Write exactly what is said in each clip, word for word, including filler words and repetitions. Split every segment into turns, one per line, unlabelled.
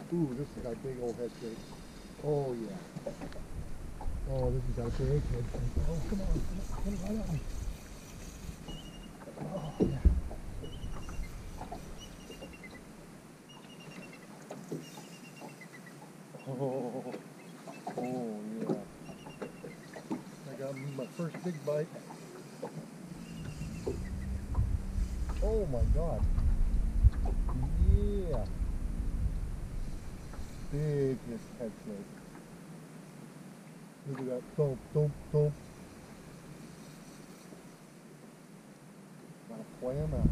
Ooh, this has got a big old head shake. Oh yeah. Oh, this has got a big head shake. Oh, come on, come on, come right at me. Oh yeah. Oh, oh yeah. I got my first big bite. Oh my God. Yeah. Big head shake. Look at that. Thump, thump, thump. Gotta play him out.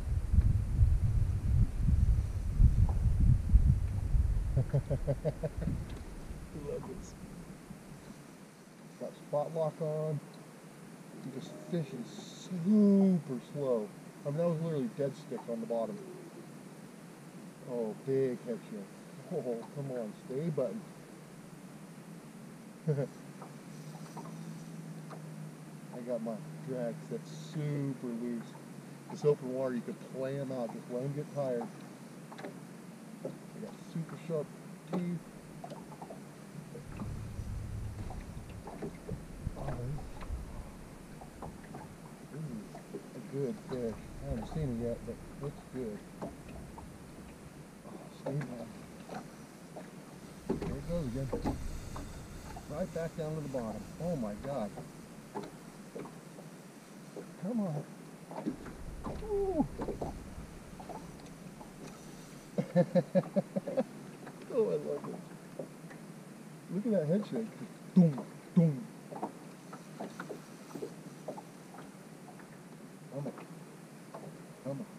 Love this. Got spot lock on. I'm just fishing super slow. I mean, that was literally dead stick on the bottom. Oh, big head shake. Oh, come on, stay button. I got my drag set super loose. This open water, you could play them out, just let them get tired. I got super sharp teeth. Oh, this is a good fish. I haven't seen it yet, but it looks good. Oh, stay down. There it goes again. Right back down to the bottom. Oh my God. Come on. Ooh. Oh, I love it. Look at that head shake. Doom, doom. Come on. Come on.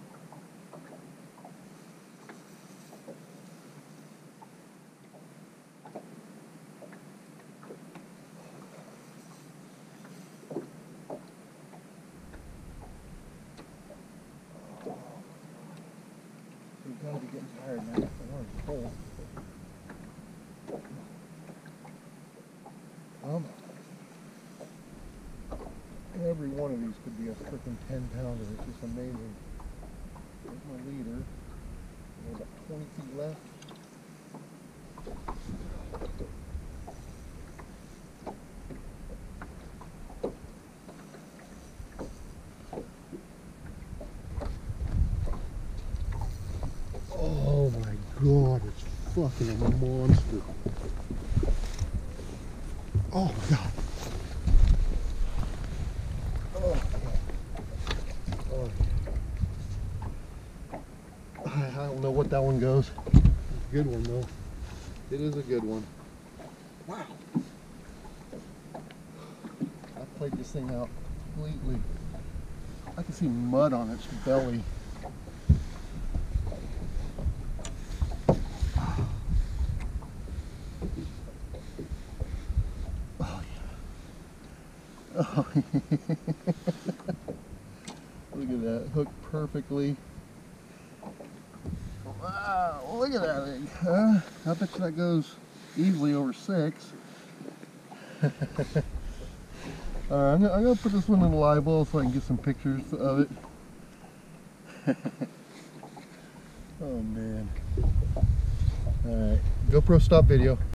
You gotta be getting tired now. The water's cold. Come on. Every one of these could be a freaking ten pounder. It's just amazing. There's my leader. There's about twenty feet left. Oh my God, it's fucking a monster. Oh my God. Oh, oh. I, I don't know what that one goes. It's a good one though. It is a good one. Wow. I played this thing out completely. I can see mud on its belly. Oh, look at that, hooked perfectly. Wow, look at that thing, huh? I bet you that goes easily over six. Alright, I'm, I'm going to put this one in the live well so I can get some pictures of it. Oh man. Alright, GoPro stop video.